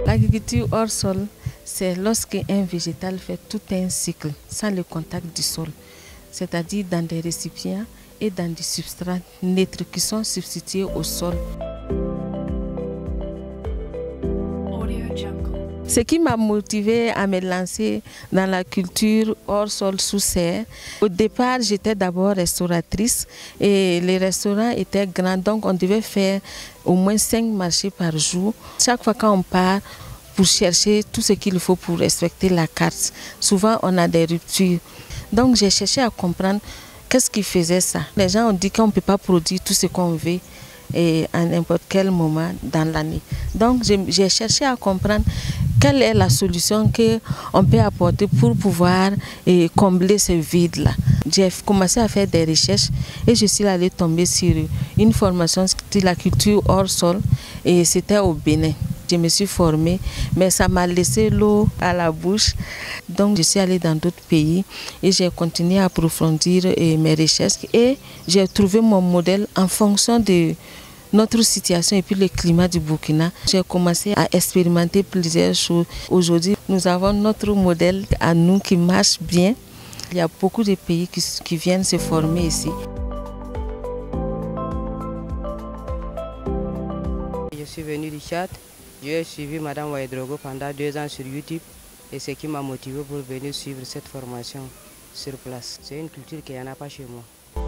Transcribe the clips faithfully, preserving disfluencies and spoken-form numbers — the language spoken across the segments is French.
L'agriculture hors sol, c'est lorsqu'un végétal fait tout un cycle sans le contact du sol, c'est-à-dire dans des récipients et dans des substrats neutres qui sont substitués au sol. Ce qui m'a motivé à me lancer dans la culture hors sol sous serre, au départ j'étais d'abord restauratrice et les restaurants étaient grands, donc on devait faire au moins cinq marchés par jour. Chaque fois qu'on part pour chercher tout ce qu'il faut pour respecter la carte, souvent on a des ruptures. Donc j'ai cherché à comprendre qu'est-ce qui faisait ça. Les gens ont dit qu'on ne peut pas produire tout ce qu'on veut et à n'importe quel moment dans l'année. Donc j'ai cherché à comprendre quelle est la solution qu'on peut apporter pour pouvoir et combler ce vide-là. J'ai commencé à faire des recherches et je suis allée tomber sur une formation sur la culture hors sol et c'était au Bénin. Je me suis formée, mais ça m'a laissé l'eau à la bouche. Donc je suis allée dans d'autres pays et j'ai continué à approfondir mes recherches et j'ai trouvé mon modèle en fonction de notre situation et puis le climat du Burkina. J'ai commencé à expérimenter plusieurs choses. Aujourd'hui, nous avons notre modèle à nous qui marche bien. Il y a beaucoup de pays qui, qui viennent se former ici. Je suis venu du Tchad. J'ai suivi Madame Ouédraogo pendant deux ans sur YouTube et c'est ce qui m'a motivé pour venir suivre cette formation sur place. C'est une culture qu'il n'y en a pas chez moi.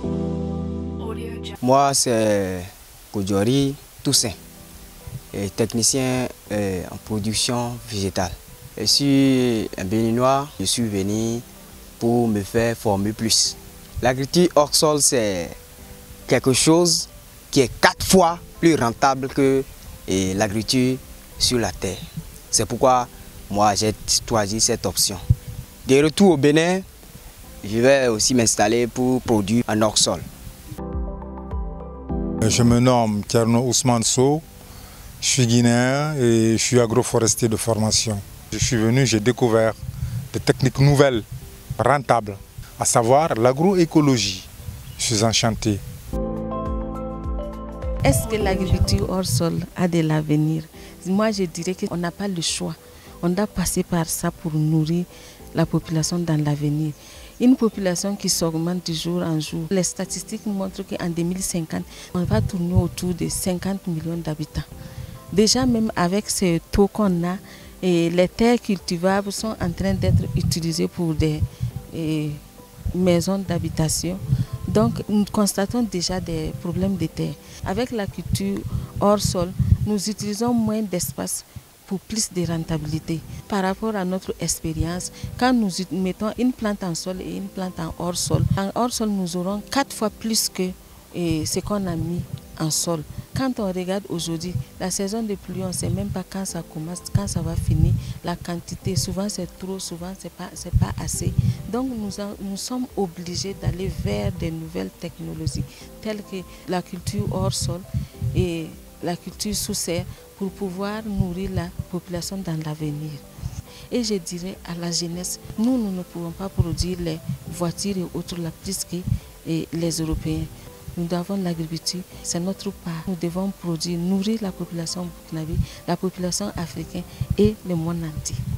Moi, c'est Kodjori Toussaint, et technicien euh, en production végétale. Je suis un Béninois, je suis venu pour me faire former plus. L'agriculture hors sol, c'est quelque chose qui est quatre fois plus rentable que l'agriculture sur la terre. C'est pourquoi moi j'ai choisi cette option. De retour au Bénin, je vais aussi m'installer pour produire en hors sol. Je me nomme Thierno Ousmane Sow, je suis guinéen et je suis agroforestier de formation. Je suis venu, j'ai découvert des techniques nouvelles, rentables, à savoir l'agroécologie. Je suis enchanté. Est-ce que l'agriculture hors sol a de l'avenir? Moi je dirais qu'on n'a pas le choix. On doit passer par ça pour nourrir la population dans l'avenir. Une population qui s'augmente de jour en jour. Les statistiques montrent qu'en deux mille cinquante, on va tourner autour de cinquante millions d'habitants. Déjà même avec ce taux qu'on a, et les terres cultivables sont en train d'être utilisées pour des et, maisons d'habitation. Donc nous constatons déjà des problèmes de terre. Avec la culture hors sol, nous utilisons moins d'espace pour plus de rentabilité. Par rapport à notre expérience, quand nous mettons une plante en sol et une plante en hors sol, en hors sol nous aurons quatre fois plus que et, ce qu'on a mis en sol. Quand on regarde aujourd'hui, la saison de pluie, on ne sait même pas quand ça commence, quand ça va finir, la quantité, souvent c'est trop, souvent c'est pas, c'est pas assez. Donc nous, en, nous sommes obligés d'aller vers des nouvelles technologies telles que la culture hors sol et la culture sous serre pour pouvoir nourrir la population dans l'avenir. Et je dirais à la jeunesse, nous, nous ne pouvons pas produire les voitures et autres là plus que les Européens. Nous avons l'agriculture, c'est notre part. Nous devons produire, nourrir la population burkinabé, la population africaine et le monde entier.